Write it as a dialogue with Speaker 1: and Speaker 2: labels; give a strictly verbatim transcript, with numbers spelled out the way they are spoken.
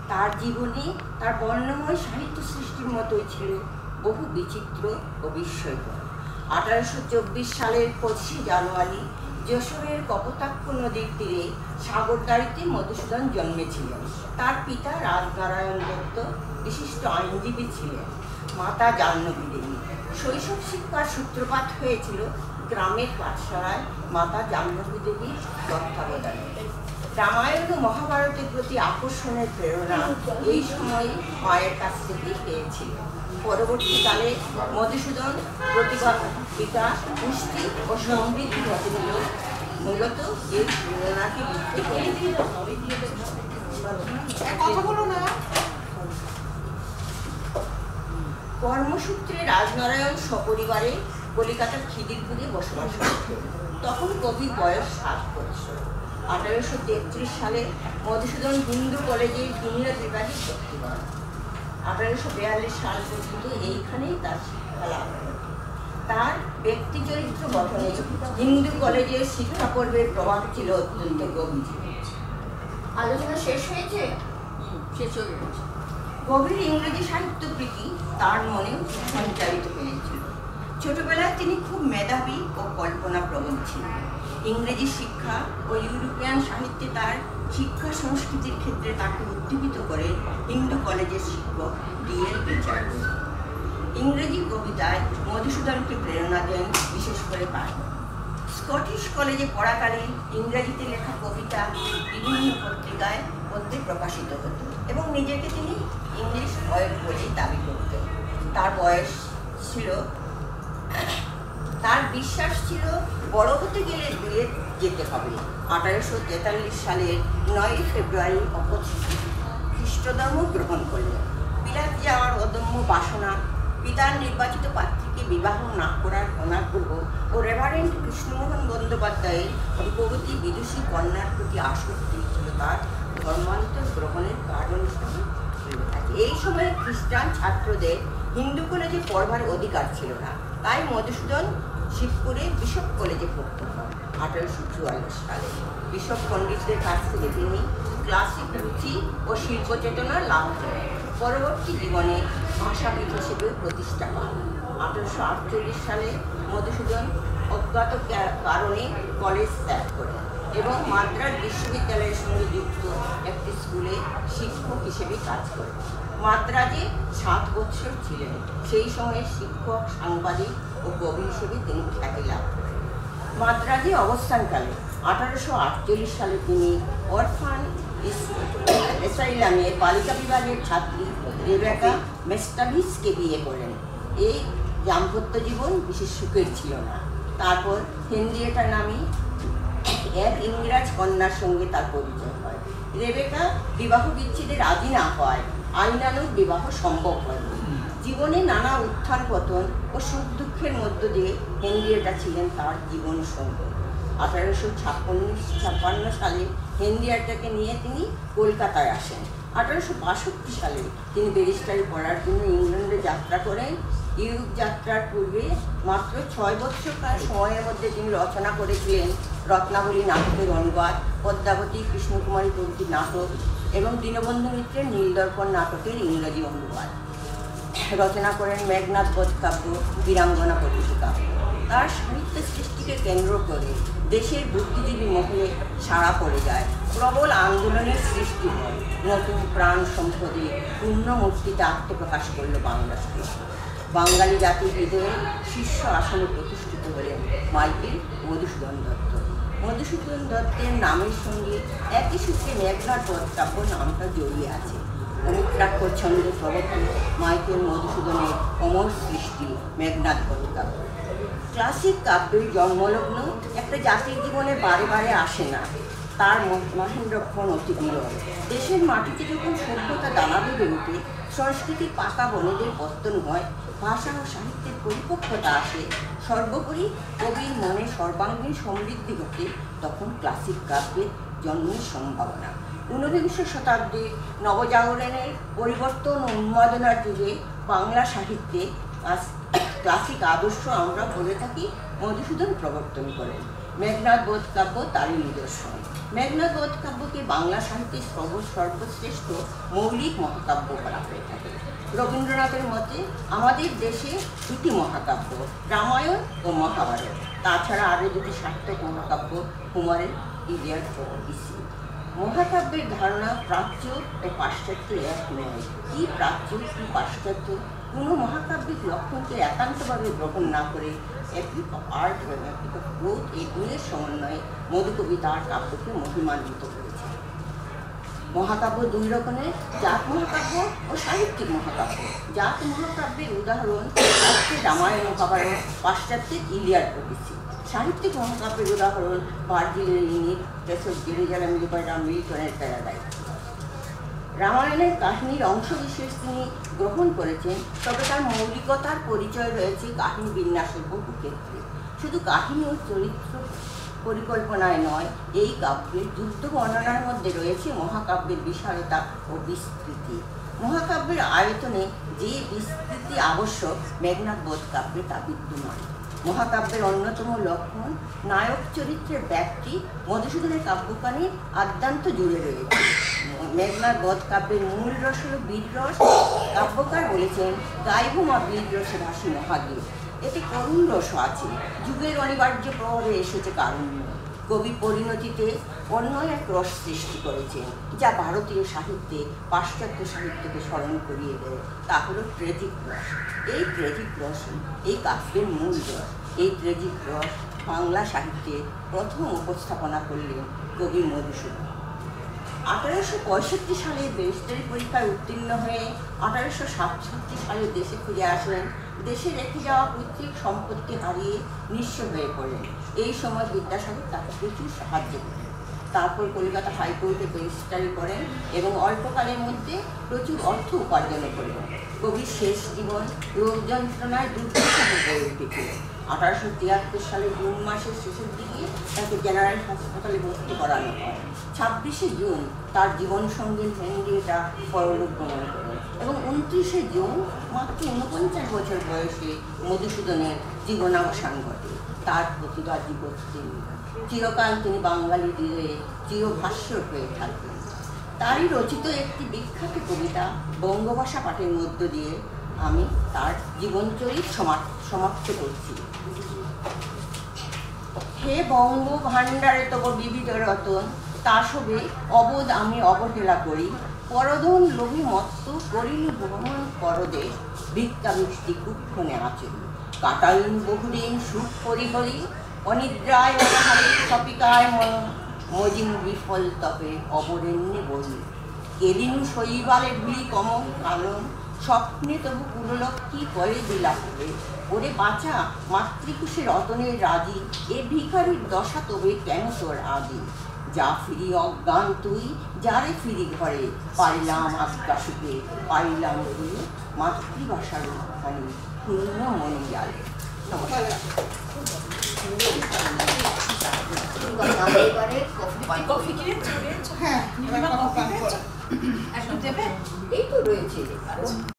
Speaker 1: তার জীবনে তার বর্ণময় সাহিত্য সৃষ্টির মতোই ছিল বহু বিচিত্র ও বিস্ময়কর। আঠারোশো চব্বিশ সালের পঁচিশে জানুয়ারি যশোরের কপোতাক্ষ নদীর তীরে সাগরদাড়িতে মধুসূদন জন্মেছিলেন। তার পিতা রাজনারায়ণ দত্ত বিশিষ্ট আইনজীবী ছিলেন, মাতা জাহ্নবী দেবী। শৈশব শিক্ষার সূত্রপাত হয়েছিল গ্রামের পাঠশালায় মাতা জাহ্নবী দেবীর তত্ত্বাবধানে। রামায়ণ ও মহাভারতের প্রতি আকর্ষণের প্রেরণা এই সময়ে মায়ের কাছ থেকেই পেয়েছিলেন। পরবর্তীকালে মধুসূদন প্রতিভা, বিকাশ, পুষ্টি ও সমৃদ্ধি ঘটেছিল মূলত এই প্রেরণাকে ভিত্তি করে। কর্মসূত্রে রাজনারায়ণ সপরিবারে কলিকাতার খিদিরপুরে বসবাস করতেন। তখন কবির বয়স সাত বছর। আঠারোশো তেত্রিশ সালে মধুসূদন হিন্দু কলেজে জুনিয়র বিভাগে ভর্তি হন। আঠারোশো বিয়াল্লিশ সাল পর্যন্ত এইখানেই তার শিক্ষা লাভ করেন। তার ব্যক্তি চরিত্র গঠনে হিন্দু কলেজের শিক্ষা পর্বের প্রভাব ছিল অত্যন্ত গভীর। আলোচনা শেষ হয়েছে? শেষ হয়ে গেছে। গভীর ইংরেজি সাহিত্য প্রীতি তার মনেও সঞ্চারিত হয়েছিল। ছোটবেলায় তিনি খুব মেধাবী ও কল্পনাপ্রবণ ছিলেন। ইংরেজি শিক্ষা ও ইউরোপিয়ান সাহিত্যে তার শিক্ষা সংস্কৃতির ক্ষেত্রে তাকে উদ্দীপিত করে হিন্দু কলেজের শিক্ষক ডি এল রিচার্ড। ইংরেজি কবিতায় মধুসূদনকে প্রেরণা দেন বিশেষ করে পাঠ। স্কটিশ কলেজে পড়াকালীন ইংরেজিতে লেখা কবিতা বিভিন্ন পত্রিকায় পত্রে প্রকাশিত হতো এবং নিজেকে তিনি ইংলিশ পয়েট বলেই দাবি করতেন। তার বয়স ছিল, তার বিশ্বাস ছিল বড় হতে গেলে বিলেত যেতে হবে। আঠারোশো তেতাল্লিশ সালের নয় ফেব্রুয়ারি অপর খ্রিস্টধর্ম গ্রহণ করলেন। বিলাত যাওয়ার অদম্য বাসনা, পিতার নির্বাচিত পাত্রীকে বিবাহ না করার অনাগ্রহ ও রেভারেন্ড কৃষ্ণমোহন বন্দ্যোপাধ্যায়ের রূপবতী বিদুষী কন্যার প্রতি আসক্তি ছিল তার ধর্মান্তর গ্রহণের কারণ হিসেবে। এই সময়ে খ্রিস্টান ছাত্রদের হিন্দু কলেজে পড়বার অধিকার ছিল না, তাই মধুসূদন শিবপুরে বিশপ কলেজে ভর্তি হন। আঠারোশো চুয়াল্লিশ সালে বিশপ পণ্ডিতদের কাছ থেকে তিনি ক্লাসিক রুচি ও শিল্প চেতনা লাভ করেন। পরবর্তী জীবনে ভাষাবিদ হিসেবে প্রতিষ্ঠা পান। আঠারোশো আটচল্লিশ সালে মধুসূদন অজ্ঞাত কারণে কলেজ ত্যাগ করেন এবং মাদ্রাজ বিশ্ববিদ্যালয়ের সঙ্গে যুক্ত একটি স্কুলে শিক্ষক হিসেবে কাজ করেন। মাদ্রাজে সাত বছর ছিলেন। সেই সময়ে শিক্ষক, সাংবাদিক ও কবি হিসেবে তিনি খ্যাতি লাভ করেন। মাদ্রাজে অবস্থানকালে আঠারোশো আটচল্লিশ সালে তিনি অরফান এসাইলামের বালিকা বিভাগের ছাত্রী রেবেকা মেস্টাভিসকে বিয়ে করেন। এই দাম্পত্য জীবন বিশেষ সুখের ছিল না। তারপর হেনরিয়েটা নামী এক ইংরেজ কন্যার সঙ্গে তার পরিচয় হয়। রেবেকা বিবাহ বিচ্ছেদে রাজি না হওয়ায় আইনানুগ বিবাহ সম্ভব হয়নি। জীবনে নানা উত্থান পতন ও সুখ দুঃখের মধ্য দিয়ে হেনরিয়েটা ছিলেন তার জীবন সঙ্গী। আঠারোশো ছাপ্পান্ন ছাপ্পান্ন সালে হেনরিয়েটাকে নিয়ে তিনি কলকাতায় আসেন। আঠারোশো বাষট্টি সালে তিনি ব্যারিস্টারি পড়ার জন্য ইংল্যান্ডে যাত্রা করেন। ইউরোপ যাত্রার পূর্বে মাত্র ছয় বছরকার সময়ের মধ্যে তিনি রচনা করেছিলেন রত্নাবলী নাটকের অনুবাদ, পদ্মাবতী, কৃষ্ণকুমারী প্রভৃতি নাটক এবং দীনবন্ধু মিত্রের নীলদর্পণ নাটকের ইংরেজি অনুবাদ। রচনা করেন মেঘনাদ বধ কাব্য, বীরাঙ্গনা প্রভৃতি কাব্য। তার সাহিত্য সৃষ্টিকে কেন্দ্র করে দেশের বুদ্ধিজীবী মহলে সাড়া পড়ে যায়। প্রবল আন্দোলনের সৃষ্টি হয়। নতুন প্রাণ সম্পদে পূর্ণ মূর্তিতে আত্মপ্রকাশ করল বাংলা সাহিত্য। বাঙালি জাতির হৃদয়ে শীর্ষ আসনে প্রতিষ্ঠিত হলেন মাইকেল মধুসূদন দত্ত। মধুসূদন দত্তের নামের সঙ্গে একই সূত্রে মেঘনাদ বধ কাব্য নামটা জড়িয়ে আছে। অমিত্রাক্ষর ছন্দে প্রবর্তন মাইকেল মধুসূদনের অমর সৃষ্টি মেঘনাদ বধ কাব্য। ক্লাসিক কাব্যের জন্মলগ্ন একটা জাতির জীবনে বারে বারে আসে না, তার মহেন্দ্রক্ষণ অতি বিরল। দেশের মাটিতে যখন সভ্যতা দানা বেঁধে ওঠে, সংস্কৃতির পাকা বনেদের পত্তন হয়, ভাষা ও সাহিত্যের পরিপক্কতা আসে, সর্বোপরি কবির মনে সর্বাঙ্গীন সমৃদ্ধি ঘটে, তখন ক্লাসিক কাব্যের জন্মের সম্ভাবনা। ঊনবিংশ শতাব্দীর নবজাগরণের পরিবর্তন ও উন্মাদনার যুগে বাংলা সাহিত্যে ক্লাসিক আদর্শ আমরা বলে থাকি মধুসূদন প্রবর্তন করেন। মেঘনাদ বোধ কাব্য তারই নিদর্শন। মেঘনাদ বোধ কাব্যকে বাংলা সাহিত্যের সর্বশ্রেষ্ঠ মৌলিক মহাকাব্য বলা হয়ে থাকে। রবীন্দ্রনাথের মতে আমাদের দেশে দুটি মহাকাব্য, রামায়ণ ও মহাভারত, তাছাড়া আরও দুটি সার্থক মহাকাব্য কুমারের ইলিয়াড ও ওডিসি। মহাকাব্যের ধারণা প্রাচ্য ও পাশ্চাত্য এক নয়। কি প্রাচ্য কি পাশ্চাত্য কোনো মহাকাব্যিক লক্ষণকে একান্তভাবে গ্রহণ না করে এপিক অফ আর্ট এবং এপিক অফ গ্রোথ এই দুয়ের সমন্বয়ে মধুকবি তার কাব্যকে মহিমান্বিত করেছে। মহাকাব্য দুই রকমের, জাত মহাকাব্য ও সাহিত্যিক মহাকাব্য। জাত মহাকাব্যের উদাহরণ প্রাচ্যের রামায়ণ মহাভারত, পাশ্চাত্যের ইলিয়াড ওডিসি। সাহিত্যিক মহাকাব্যের উদাহরণ ভার্জিলের ইনিড, প্রেসের জেরুজালেম লিবার্টা, মিল্টনের প্যারাডাইস। রামায়ণের কাহিনীর অংশবিশেষ তিনি গ্রহণ করেছেন, তবে তার মৌলিকতার পরিচয় রয়েছে কাহিনী বিন্যাসের বহু ক্ষেত্রে। শুধু কাহিনী ও চরিত্র পরিকল্পনায় নয়, এই কাব্যের যুদ্ধ বর্ণনার মধ্যে রয়েছে মহাকাব্যের বিশালতা ও বিস্তৃতি। মহাকাব্যের আয়তনে যে বিস্তৃতি আবশ্যক মেঘনাদ বোধ কাব্যে তা বিদ্যমান। মহাকাব্যের অন্যতম লক্ষণ নায়ক চরিত্রের ব্যাপ্তি মধুসূদনের কাব্যকানির আদ্যান্ত জুড়ে রয়েছে। মেঘনাদ বোধ কাব্যের মূল রস হল বীররস। কাব্যকার বলেছেন, গাইব মা বীররসে ভাসি মহাগীত। এতে করুণ রসও আছে, যুগের অনিবার্য প্রভাবে এসেছে কারুণ্য। কবি পরিণতিতে অন্য এক রস সৃষ্টি করেছেন, যা ভারতীয় সাহিত্যে পাশ্চাত্য সাহিত্যকে স্মরণ করিয়ে দেয়। তা হল ট্রেজিক রস। এই ট্রেজিক রস এই কাব্যের মূল রস। এই ট্রেজিক রস বাংলা সাহিত্যে প্রথম উপস্থাপনা করলেন কবি মধুসূদন। আঠারোশো পঁয়ষট্টি সালে ব্যারিস্টারি পরীক্ষায় উত্তীর্ণ হয়ে আঠারোশো সাতষট্টি সালে দেশে ফিরে আসেন। দেশে রেখে যাওয়া পৈতৃক সম্পত্তি হারিয়ে নিঃস্ব হয়ে পড়েন। এই সময় বিদ্যাসাগর তাকে প্রচুর সাহায্য করেন। তারপর কলকাতা হাইকোর্টে ব্যারিস্টারি করেন এবং অল্পকালের মধ্যে প্রচুর অর্থ উপার্জনও করেন। কবির শেষ জীবন রোগ যন্ত্রণায় দুর্দশা হয়ে উঠেছিল। আঠারোশো তিয়াত্তর সালে জুন মাসের শেষের দিকে তাকে জেনারেল হাসপাতালে ভর্তি করানো হয়। ছাব্বিশে জুন তার জীবনসঙ্গী হেনরিয়েটা পরলোক গমন করেন এবং উনত্রিশে জুন মাত্র ঊনপঞ্চাশ বছর বয়সে মধুসূদনের জীবনাবসান ঘটে। তার প্রতিবাদী করতেন চিরকাল তিনি বাঙালি হৃদয়ে চিরভাস্বর হয়ে থাকবেন। তারই রচিত একটি বিখ্যাত কবিতা বঙ্গভাষা পাঠের মধ্য দিয়ে আমি তার জীবনচরিত সমাপ্ত করছি। হে বঙ্গ ভাণ্ডারে তব বিবিধ রতন, তা সবে অবোধ আমি অবহেলা করি। পরধন লোভী মত্ত করিনি ভ্রমণ পরদে, ভিক্ষা বৃষ্টি কুক্ষণে আচরি। কাটাইন বহুদিন সুখ পরিহরি, অনিদ্রায় অনাহারে সপিকায় মন। মজিন বিফল তপে অবরেণ্যে বলি, কেদিনু শৈবালে ভিড়ি কমল কানন। স্বপ্নে তবু কুললক্ষ্মী করে দিলা হবে, ওরে বাঁচা মাতৃকুশে রতনের রাজি। এ ভিখারির দশা তবে কেন তোর আদি? যা ফিরি অজ্ঞান তুই, যারে ফিরি ঘরে। পাইলাম আজ্ঞাসুকে পাইলাম তুই, মাতৃভাষার খানি পূর্ণ মনে জালে।
Speaker 2: হ্যাঁ, এই তো রয়েছে।